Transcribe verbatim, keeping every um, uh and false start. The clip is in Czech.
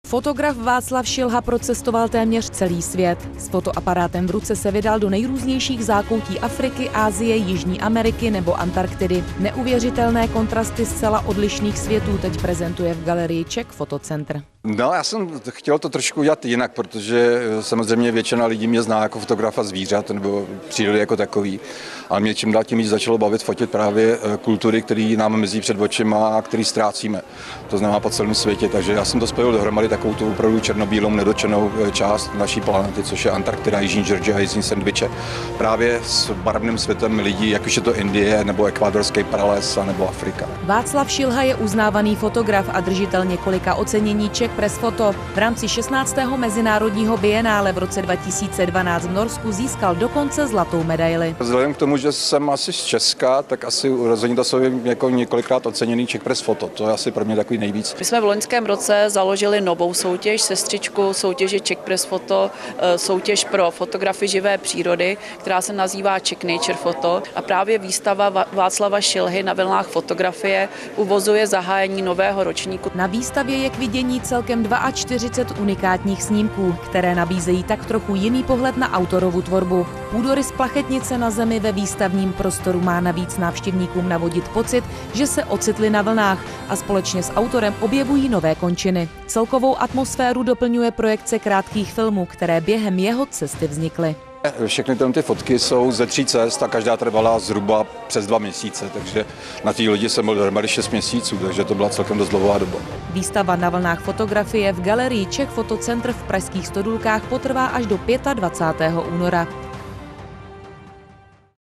Fotograf Václav Šilha procestoval téměř celý svět. S fotoaparátem v ruce se vydal do nejrůznějších zákoutí Afriky, Asie, Jižní Ameriky nebo Antarktidy. Neuvěřitelné kontrasty zcela odlišných světů teď prezentuje v galerii Czech Fotocentr. No, já jsem chtěl to trošku udělat jinak, protože samozřejmě většina lidí mě zná jako fotografa zvířat nebo přírody jako takový. Ale mě čím dál tím víc začalo bavit fotit právě kultury, které nám mizí před očima a které ztrácíme. To znamená po celém světě, takže já jsem to spojil dohromady takovou tu opravdu černobílou nedotčenou část naší planety, což je Antarktida, Jižní Georgia, Jižní Sandviče. Právě s barevným světem lidí, jak už je to Indie, nebo ekvádorský prales, nebo Afrika. Václav Šilha je uznávaný fotograf a držitel několika ocenění Czech Press Photo. V rámci šestnáctého mezinárodního bienále v roce dva tisíce dvanáct v Norsku získal dokonce zlatou medaili. Vzhledem k tomu, že jsem asi z Česka, tak asi rozhodně to jsou jako několikrát oceněný Czech Press Photo. To je asi pro mě takový nejvíc. My jsme v loňském roce založili novou soutěž, sestřičku soutěže Czech Press Photo, soutěž pro fotografii živé přírody, která se nazývá Czech Nature Photo. A právě výstava Václava Šilhy na vlnách fotografie uvozuje zahájení nového ročníku. Na výstavě je k vidění celkem čtyřicet dva unikátních snímků, které nabízejí tak trochu jiný pohled na autorovu tvorbu. Půdorys plachetnice na zemi ve výstavním prostoru má navíc návštěvníkům navodit pocit, že se ocitli na vlnách a společně s autorem objevují nové končiny. Celkovou atmosféru doplňuje projekce krátkých filmů, které během jeho cesty vznikly. Všechny ty fotky jsou ze tří cest a každá trvala zhruba přes dva měsíce, takže na té lodi jsem byl dohromady šest měsíců, takže to byla celkem dost dlouhá doba. Výstava na vlnách fotografie v galerii Czech Fotocentr v pražských Stodůlkách potrvá až do dvacátého pátého února.